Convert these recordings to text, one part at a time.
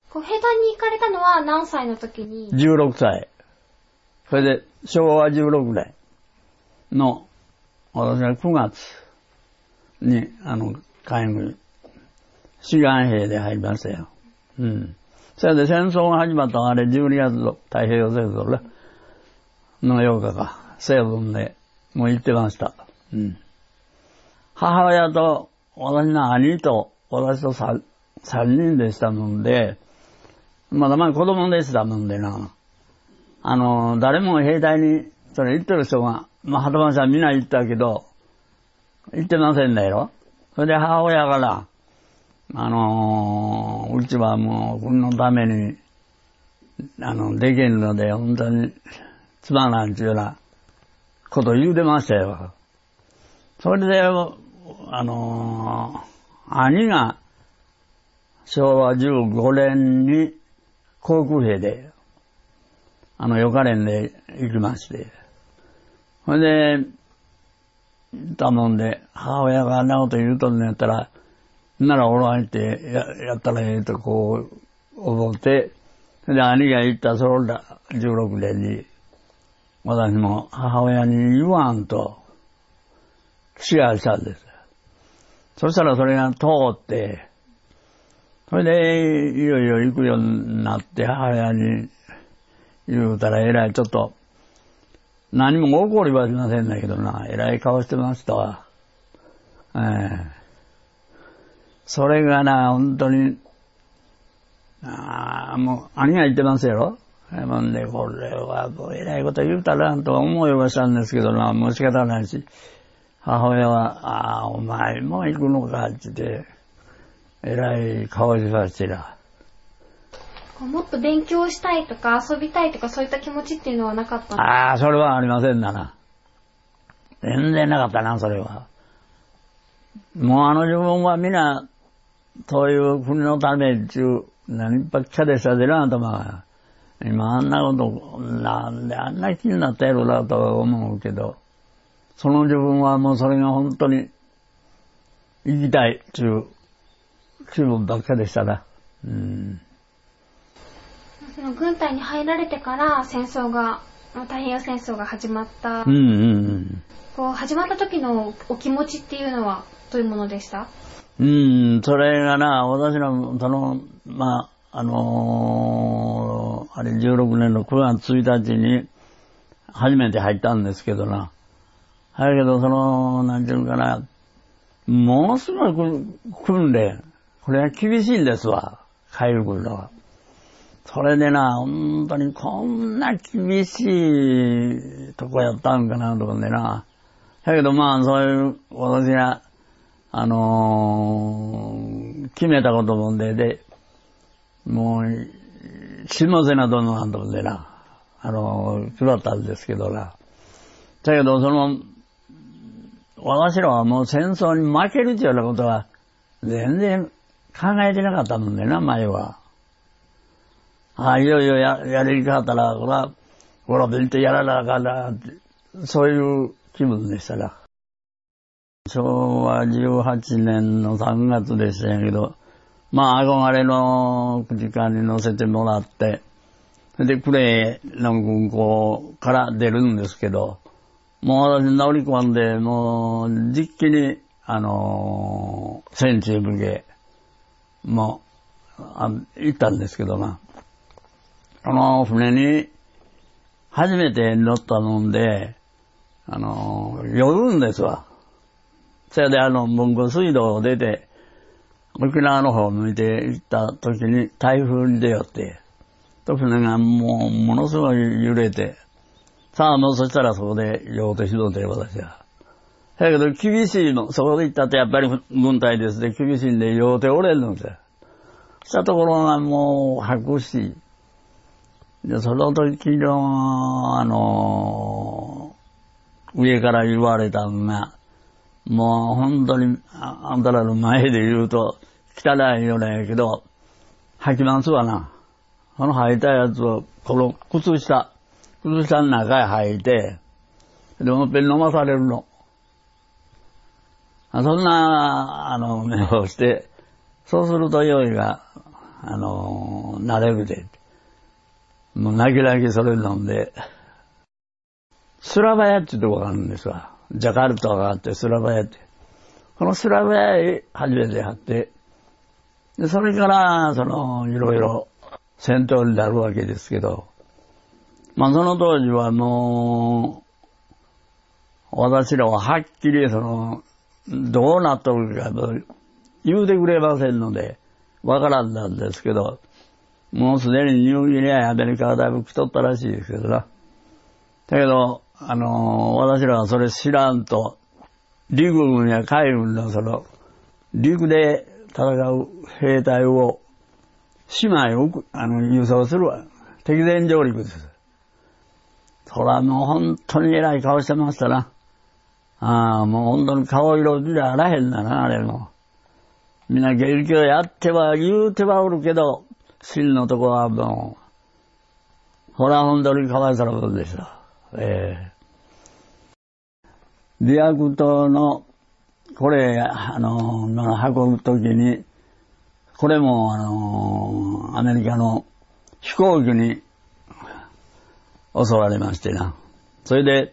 こう兵隊に行かれたのは何歳の時に ？16歳。それで、昭和16年の、私は9月に、海軍、志願兵で入りましたよ。うん。それで戦争が始まったのはあれ12月の太平洋戦争の8日か、西文でもう行ってました。うん。母親と私の兄と私と3人でしたもんで、まだまだ子供でしたもんでな。誰も兵隊に、それ行ってる人が、まあ、鳩間さんみんな行ったけど、行ってませんだよ。それで母親から、うちはもう、このために、できんので、本当に、つまらんちゅうようなこと言うてましたよ。それで、兄が、昭和15年に、航空兵で、予科練で行きまして。それで、行ったもんで、母親があんなこと言うとんのやったら、なら俺は行ってやったらええとこう思って、それで兄が行ったその16年に、私も母親に言わんと、志願したんです。そしたらそれが通って、それで、いよいよ行くようになって、母親に言うたら、えらいちょっと、何も起こりはしませんだけどな、えらい顔してましたわ。それがな、本当に、もう、兄が言ってますやろ。もんで、これはもうえらいこと言うたらんと思いはしたんですけどな、もう仕方ないし、母親は、お前も行くのかって言って、えらい顔しましてな。 もっと勉強したいとか遊びたいとかそういった気持ちっていうのはなかったんですか？ それはありませんだな。全然なかったな、それは。もう自分は皆、そういう国のためっていう、何ばっかでしたでな、頭が。今あんなこと、なんであんな気になったやろなとは思うけど、その自分はもうそれが本当に、生きたいっていう気分ばっかでしたな。うん。 その軍隊に入られてから戦争が、太平洋戦争が始まった。こう始まった時のお気持ちっていうのはどういうものでした？ それがな、私の、あれ16年の9月1日に初めて入ったんですけどな。だけど、なんていうかな、ものすごい訓練。これは厳しいんですわ。海軍のは。それでな、本当にこんな厳しいとこやったんかなと思うんでな。だけどそういう、私が、決めたこともんで、もう、下瀬などのなんともんでな、決まったんですけどな。だけど、私らはもう戦争に負けるっていうようなことは、全然考えてなかったもんでな、前は。いよいよやりかったら、ほら、勉強やらなあかんな、って、そういう気分でしたな。昭和18年の3月でしたけど、憧れの時間に乗せてもらって、で、呉の軍港から出るんですけど、もう私乗り込んで、もう、実機に、戦地へ向け、行ったんですけどな。その船に、初めて乗ったもんで、酔うんですわ。それで豊後水道を出て、沖縄の方を向いて行った時に台風に出よって、船がものすごい揺れて、もうそしたらそこで酔うてしもて私は。だけど厳しいの、そこで行ったってやっぱり軍隊ですね、厳しいんで酔うておれんのですよ。したところがもう白紙。で、その時の上から言われたのが、もう本当に、あんたらの前で言うと汚いようなんやけど、履きますわな。その履いたやつを、この靴下の中へ履いて、でもっぺん飲まされるの。そんな、目をして、そうすると酔いが、 なれるで。もう泣き泣きそれ飲んで、スラバヤっていうとこがあるんですわ。ジャカルタがあってスラバヤって。このスラバヤへ初めて会って、で、それから、いろいろ戦闘になるわけですけど、まあその当時はもう、私らははっきりどうなっとるか言うてくれませんので、わからんなんですけど、もうすでにニューギニアやアメリカはだいぶ来とったらしいですけどな。だけど、私らはそれ知らんと、陸軍や海軍の陸で戦う兵隊を、島へ輸送するわ。敵前上陸です。そらもう本当に偉い顔してましたな。もう本当に顔色じゃあらへんだな、あれも。みんな元気をやっては言うてはおるけど、真のとこはもう、ほら本当にかわいそうなことでした。リアクトの、これ、運ぶときに、これも、アメリカの飛行機に襲われましてな。それで、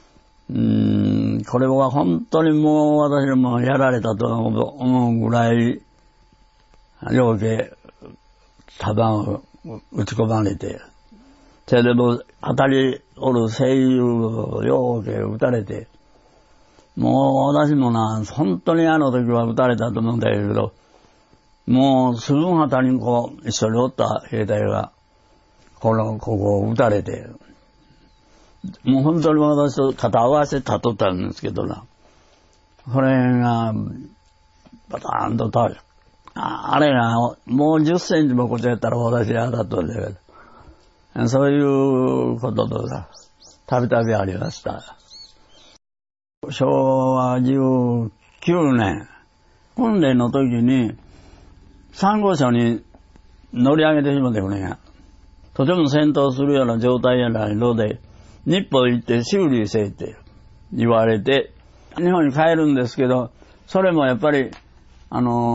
これは本当にもう私もやられたと思うぐらい、両家、弾を撃ち込まれて、それでも当たりおる声優を両家撃たれて、もう私もな、本当にあの時は撃たれたと思うんだけど、もうすぐあたりに一緒におった兵隊が、ここを撃たれて、もう本当に私と肩合わせ立っとったんですけどな。それが、バターンと倒れ、あれが、もう10センチもこっちやったら私に当たっとるんだけど、そういうこととさ、たびたびありました。昭和19年、訓練の時に、サンゴ礁に乗り上げてしまって船が、とても戦闘するような状態やないので、日本行って修理せえって言われて、日本に帰るんですけど、それもやっぱり、日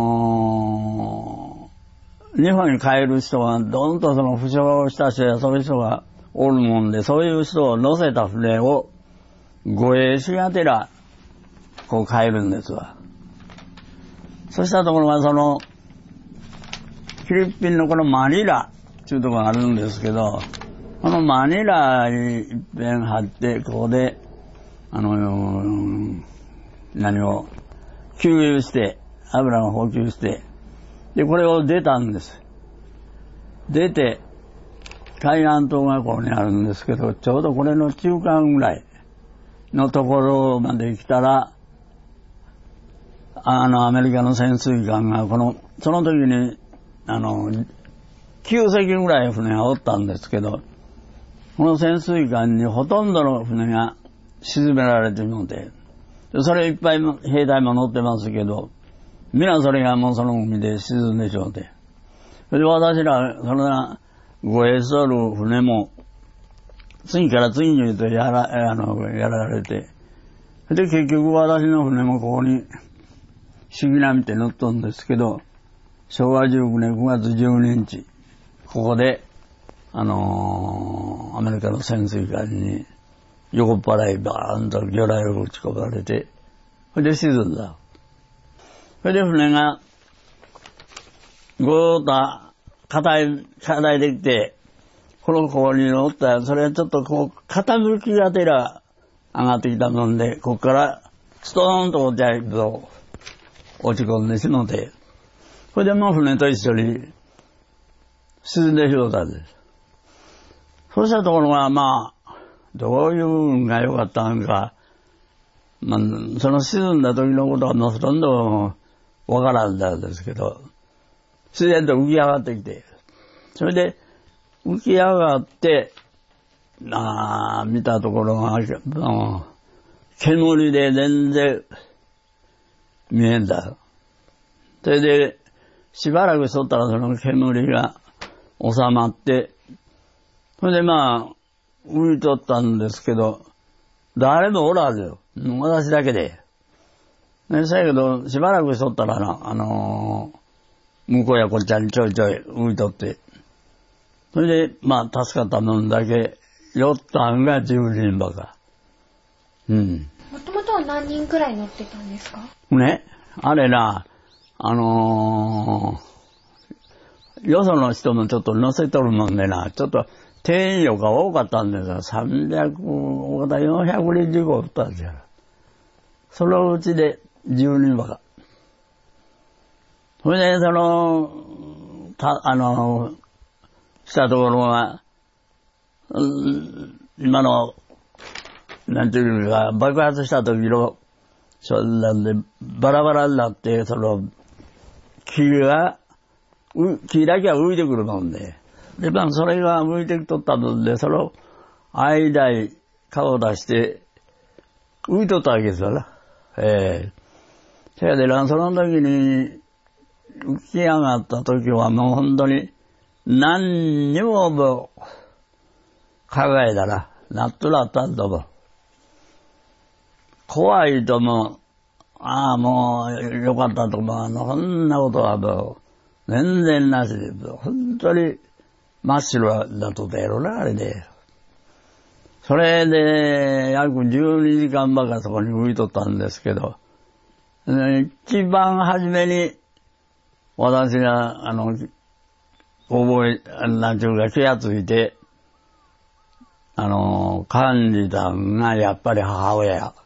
本に帰る人は、どんと負傷した人やそういう人がおるもんで、そういう人を乗せた船を、護衛しがてら、帰るんですわ。そしたところがフィリピンのこのマニラっていうところがあるんですけど、このマニラに一遍張って、ここで、給油して、油を補給して、で、これを出たんです。出て、海岸島がここにあるんですけど、ちょうどこれの中間ぐらいのところまで来たら、アメリカの潜水艦が、その時に、9隻ぐらい船がおったんですけど、この潜水艦にほとんどの船が沈められているので、それいっぱい兵隊も乗ってますけど、皆それがもうその海で沈んでしょうて。それで私ら、護衛しとる船も、次から次にとやられて、で、結局私の船もここに、シギナミって乗っとんですけど、昭和19年9月12日、ここで、アメリカの潜水艦に横っ腹へバーンと魚雷を撃ち込まれて、それで沈んだ。それで船が、ごーっと硬いできて、ここに乗ったら、それはちょっと傾きがてら上がってきたもんで、ここからストーンと落ち込んでしもて、それでもう船と一緒に沈んでしもたんです。そうしたところが、どういう運が良かったのか、その沈んだ時のことはほとんどわからんだんですけど、自然と浮き上がってきて、それで浮き上がって、見たところが、煙で全然見えんだ。それで、しばらくしとったらその煙が収まって、それで浮いとったんですけど、誰もおらずよ。私だけで。そやけど、しばらくしとったら向こうやこっちゃにちょいちょい浮いとって、 それで、まあ、助かった分だけ、酔ったんが10人ばか。うん。 もともとは何人くらい乗ってたんですか？ ね、あれな、よその人もちょっと乗せとるもんでな、ちょっと定員量が多かったんですよ。300、400人15おったんですよ。そのうちで10人ばか。それで、したところは、今の、なんていうか、爆発した時の、なんで、バラバラになって、木だけは浮いてくるもんで。で、まあ、それが浮いてきとったので、間に顔を出して、浮いとったわけですよな。それで、その時に、浮き上がった時はもう本当に、何にももう、考えたら、なっとらったんだもん。怖いとも、もうよかったとも、そんなことはもう、全然なしで、本当に真っ白だとったやろな、あれで。それで、約12時間ばかそこに浮いとったんですけど、一番初めに、私が、なんていうか気がついて、感じたんが、やっぱり母親や。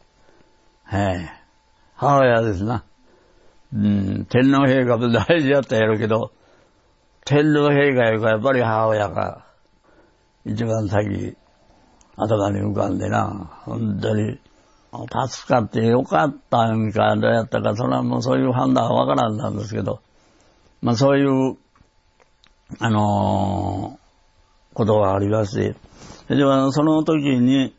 母親ですな。天皇陛下も大事だったやろうけど、天皇陛下よりかやっぱり母親が、一番先、頭に浮かんでな、本当に、助かってよかったんか、どうやったか、それはもうそういう判断はわからんなんですけど、まあそういう、ことがありまして、ではその時に、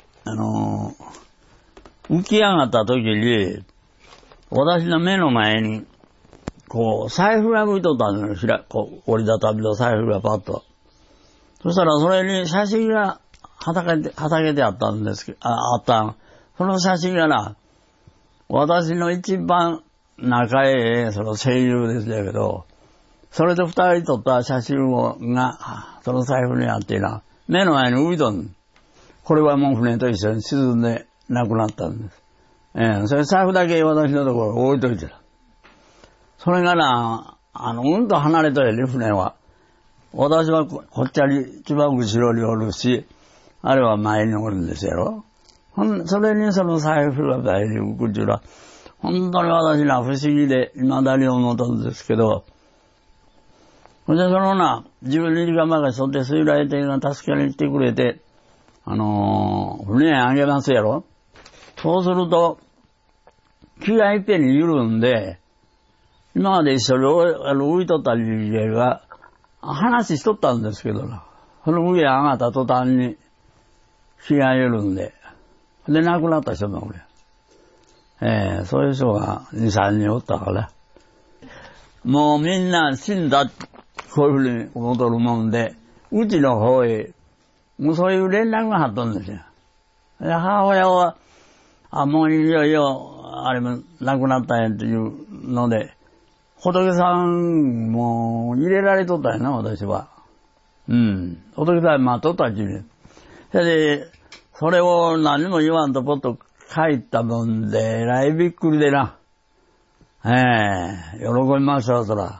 浮き上がった時に、私の目の前に、財布が浮いとったんですよ。折りたたみの財布がパッと。そしたらそれに写真がはたけてあったんですけど、その写真がな、私の一番仲ええ、声優ですけど、それで二人撮った写真が、その財布にあってな、目の前に浮いとん。これはもう船と一緒に沈んで亡くなったんです。それ財布だけ私のところに置いといてた。それがな、うんと離れとるね、船は。私はこっちに一番後ろにおるし、あれは前におるんですやろ。それにその財布が前に浮くっていうのは、本当に私な、不思議で、未だに思ったんですけど、それで12時間前からそって水雷艇が助けに来てくれて、船へあげますやろ。そうすると、気がいっぺんに緩んで、今まで一緒に浮いとった人間が、話しとったんですけどな。その上へ上がった途端に、気が緩んで、で、亡くなった人もおる。そういう人が2、3人おったから。もうみんな死んだ、こういうふうに思っとるもんで、うちの方へ、もうそういう連絡があったんですよ。で、母親は、もういよいよ、あれも亡くなったんやっていうので、仏さんも入れられとったんやな、私は。仏さん待っとったっちゅうね。それで、それを何も言わんとぽっと帰ったもんで、えらいびっくりでな。喜びました、そら。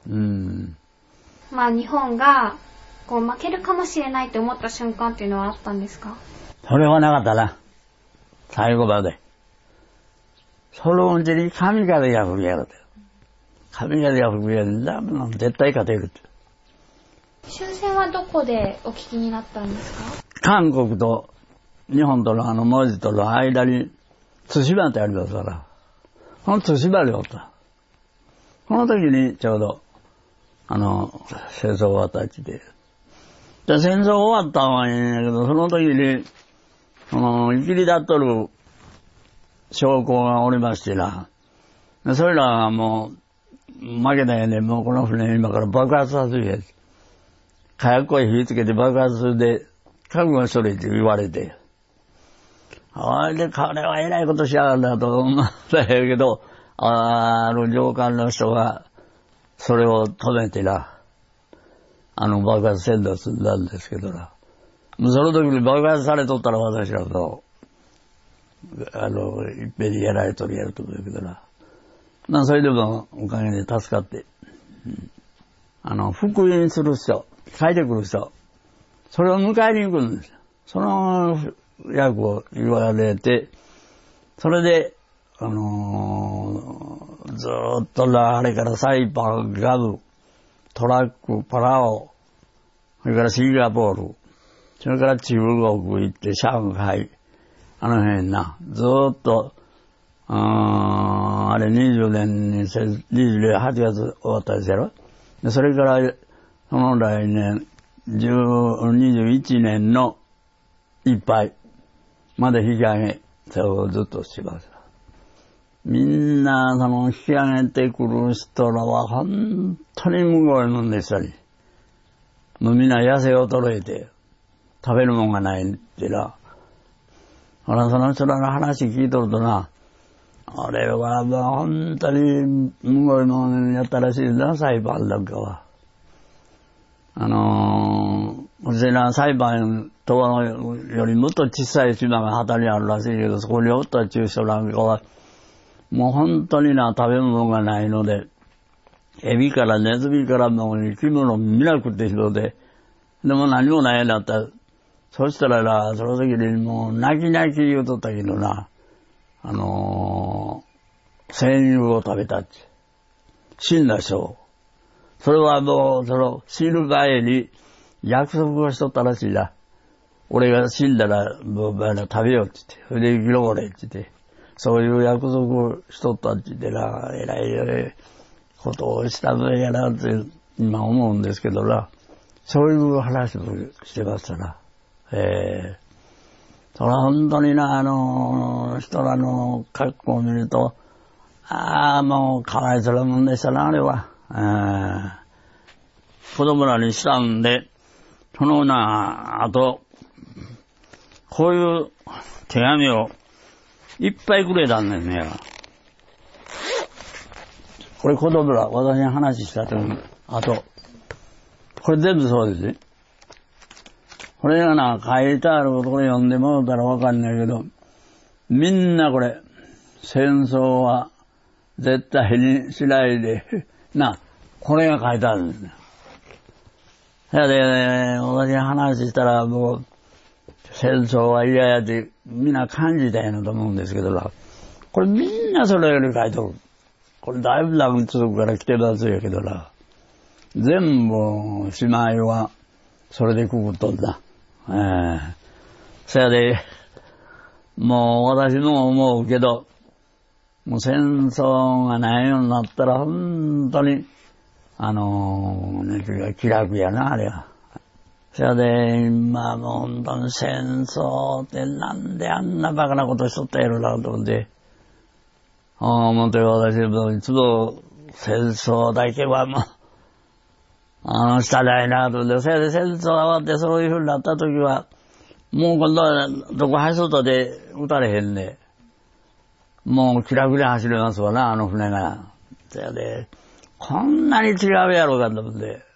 まあ日本が、負けるかもしれないって思った瞬間っていうのはあったんですか？ それはなかったな。最後まで。そのうちに神風が吹きやがって。神風が吹きやがって、絶対勝てるって。 終戦はどこでお聞きになったんですか？ 韓国と日本との文字との間に、対馬ってありますから。この対馬でおった。この時にちょうど、戦争終わった時で。で、戦争終わったんはいいんやけど、その時に、生きり立っとる将校がおりましてな。それらがもう、負けたんやね、もうこの船今から爆発させるやつ。火薬を火つけて爆発するで、覚悟しとれって言われて。あれで、彼は偉いことしやがるなと思ったんやけど、上官の人が、それを止めてな。 爆発せんだ済んだんですけどな。もうその時に爆発されとったら私らと、いっぺんにやられとるやると思うけどな。まあ、それでもおかげで助かって、復員する人、帰ってくる人、それを迎えに行くんですよ。その役を言われて、それで、ずーっとあれからサイパン、ガブ、トラック、パラオ、それからシンガポール、それから中国行って、上海、辺な、ずーっと、あれ20年に、8月終わったですやろ。でそれから、その来年、21年のいっぱいまで引き上げ、それをずっとします。みんな、引き上げてくる人らは、本当にむごいもんでしたり。もうみんな痩せ衰えて、食べるもんがないってな。その人らの話聞いとるとな、あれはもう本当にむごいもんやったらしいな、裁判なんかは。裁判とはよりもっと小さい島が旗にあるらしいけど、そこにおった中小なんかは、もう本当にな、食べ物がないので、エビからネズミからもう生き物見なくて人で、でも何もないんだったら、そしたらな、その時にもう泣き泣き言うとったけどな、戦友を食べたって。死んだ人。それはもう、死ぬ前に約束をしとったらしいな。俺が死んだら、もう食べようって言って、それで生き残れって言って、そういう約束をしとったって言ってな、偉いことをしたのやなって今思うんですけどな、そういう話もしてましたな。それは本当にな、人らの格好を見ると、もうかわいそうなもんでしたな、あれは。子供らにしたんで、そのあと、こういう手紙をいっぱいくれたんですね。これ子供ら、私に話したとあと、これ全部そうですね。これがな、書いてあることこれ読んでもらったらわかんないけど、みんなこれ、戦争は絶対にしないで、これが書いてあるんですね。それで、私に話したらもう、戦争は嫌やってみんな感じたやなと思うんですけどな、これみんなそれより書いておる。これだいぶ長くから来てるやつやけどな、全部しまいはそれでくくっとんだ。そやで、もう私も思うけど、もう戦争がないようになったら本当に、気楽やな、あれは。そやで、今もう本当に戦争ってなんであんなバカなことしとったやろなと思って、思って私もいつも戦争だけはもう、したないなと思って、そやで戦争が終わってそういう風になった時は、もう今度はどこ走っとで撃たれへんね。もう気楽に走れますわな、船が。そやで、こんなに違うやろうかと思って。